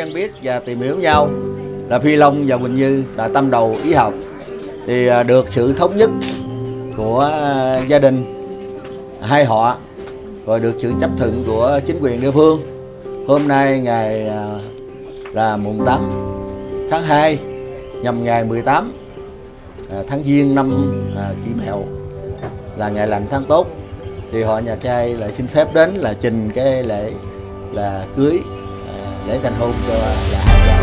quen biết và tìm hiểu nhau là Phi Long và Quỳnh Như là tâm đầu ý hợp, thì được sự thống nhất của gia đình hai họ, rồi được sự chấp thuận của chính quyền địa phương. Hôm nay ngày là mùng 8 tháng 2 nhằm ngày 18 tháng Giêng năm Kỷ Mẹo, là ngày lành tháng tốt, thì họ nhà trai lại xin phép đến là trình cái lễ là cưới, lễ thành hôn cho là hai vợ.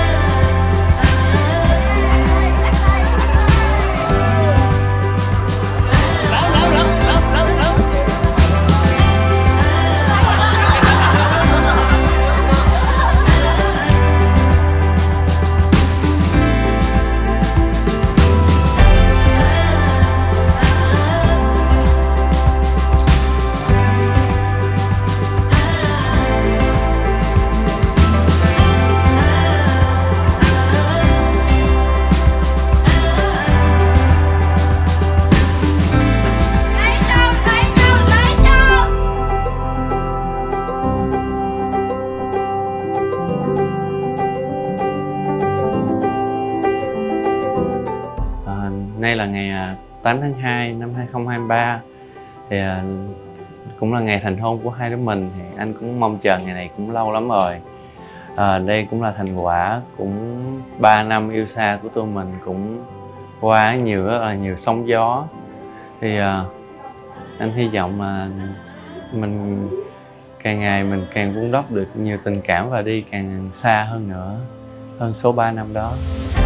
Nay là ngày 8 tháng 2 năm 2023, thì cũng là ngày thành hôn của hai đứa mình. Thì anh cũng mong chờ ngày này cũng lâu lắm rồi. Đây cũng là thành quả cũng 3 năm yêu xa của tụi mình, cũng qua nhiều rất là nhiều sóng gió. Thì anh hy vọng mà mình càng ngày mình càng vun đắp được nhiều tình cảm và đi càng xa hơn nữa, hơn số 3 năm đó.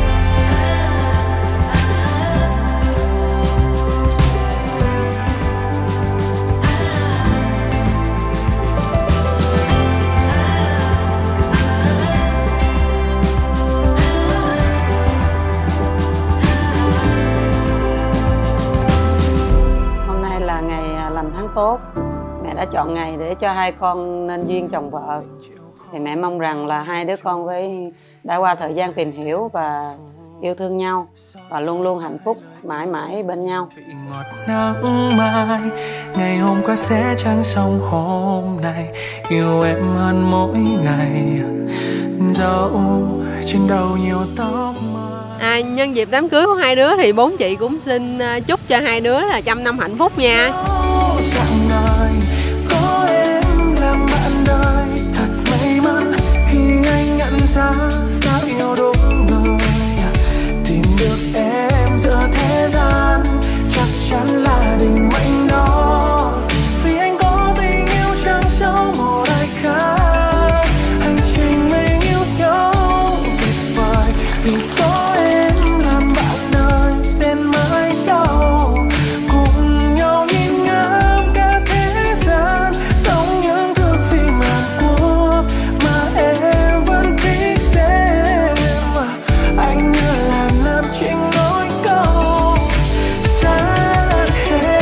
Tháng tốt, mẹ đã chọn ngày để cho hai con nên duyên chồng vợ. Thì mẹ mong rằng là hai đứa con với đã qua thời gian tìm hiểu và yêu thương nhau và luôn luôn hạnh phúc mãi mãi bên nhau. Ngọt nắng mai, ngày hôm qua sẽ chẳng xong hôm nay, yêu em hơn mỗi ngày, dẫu trên đầu nhiều tóc mai. Nhân dịp đám cưới của hai đứa thì bốn chị cũng xin chúc cho hai đứa là 100 năm hạnh phúc nha. Dạng đời có em làm bạn đời, thật may mắn khi anh nhận ra đã yêu đúng người, tìm được em giữa thế gian chắc chắn là định mệnh đó, vì anh có tình yêu chẳng sâu một ai khác, hành trình mình yêu nhau tuyệt vời vì có em làm bạn đời đến mãi sau, cùng nhau nhìn ngắm cả thế gian giống những thước phim Hàn Quốc mà em vẫn thích xem, anh như là nam chính nối câu xa hết.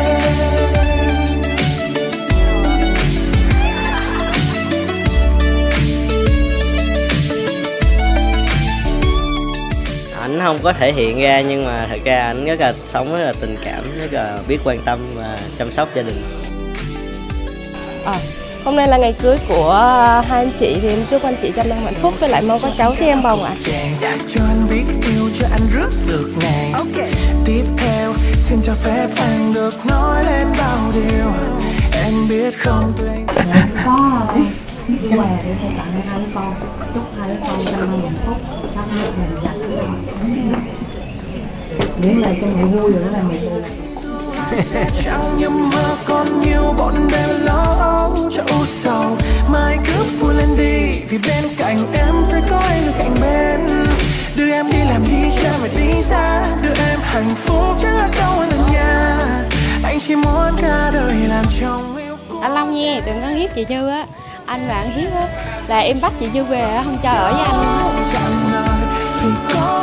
Ảnh không có thể hiện ra nhưng mà thật ra ảnh rất là sống rất là tình cảm, rất là biết quan tâm và chăm sóc gia đình. Hôm nay là ngày cưới của hai anh chị, thì em chúc anh chị 100 năm hạnh phúc với lại mong có cháu cho em bồng ạ. Cho anh biết yêu cho anh rước được ngày. Tiếp theo xin cho phép anh được nói lên bao điều em biết không tụi anh có quà để tặng hai đứa con, chúc hai đứa con 100 năm hạnh phúc, sống được mình dạy miễn là cho mẹ vui rồi đó là mẹ buồn. Chẳng nhầm mơ còn nhiều bọn đêm lo âu cho u sầu, mai cứ vui lên đi vì bên cạnh em sẽ có anh được cạnh bên, đưa em đi làm đi chơi và đi xa, đưa em hạnh phúc chẳng là đâu là nhà, anh chỉ muốn cả đời làm chồng yêu cô. Anh Long nha, đừng có hiếp chị Như á, anh và anh hiếp á là em bắt chị Như về không cho ở với anh.